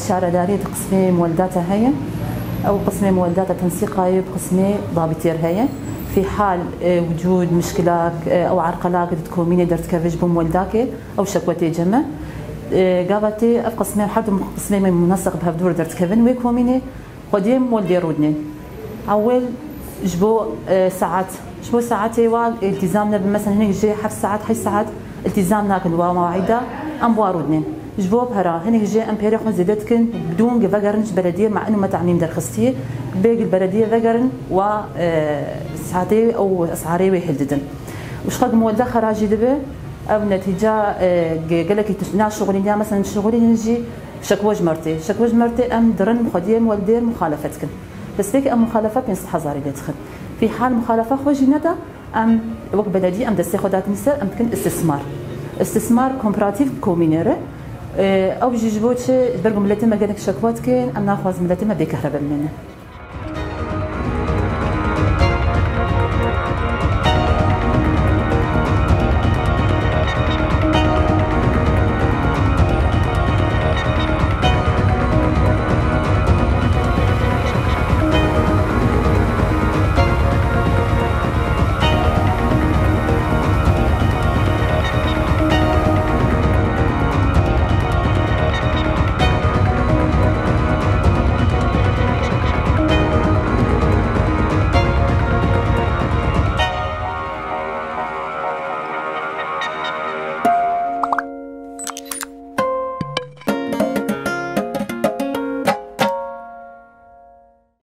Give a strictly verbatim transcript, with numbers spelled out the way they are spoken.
شاردارية قسمي مولداتها هي أو قسمي مولداتها تنسيقها بقسمي ضابطير هي في حال وجود مشكلات أو عرقلات تكوميني درت كافج بمولداك أو شكوتي جمع قابتي أف قسمي حد قسمي من منسق بها بدور درت كافن ويكوميني قديم ولدي رودني أول جبو ساعات جبو ساعاتي والتزامنا مثلا هنا جي حف ساعات حي ساعات التزامنا كن ومواعيدا أم بوارودني جبو بهرا هنا جي أمبيري خون زيدتكن بدون فقرنش بلدية مع إنه ما تعميم درخستي باقي البلدية فقرن و ساعتي أو أسعاري ويحددن وش خد مولدا خراجي دبي أو نتيجة قال لك ناس شغلين مثلا شغلين نجي شكوج مرتي شكوج مرتي أم درن مخديم والدير مخالفتكن بس ليك أم مخالفة بين حزاري يدخل في حال مخالفة خوجي ندى أم وقت بلدي أم دستي خدات مثال أم تكن استثمار استثمار كومبراتيف كومينيري أو جيجبوتش برقم ملتي ما قالك شكوات كين أم ناخذ ملتي ما بيكهرب منه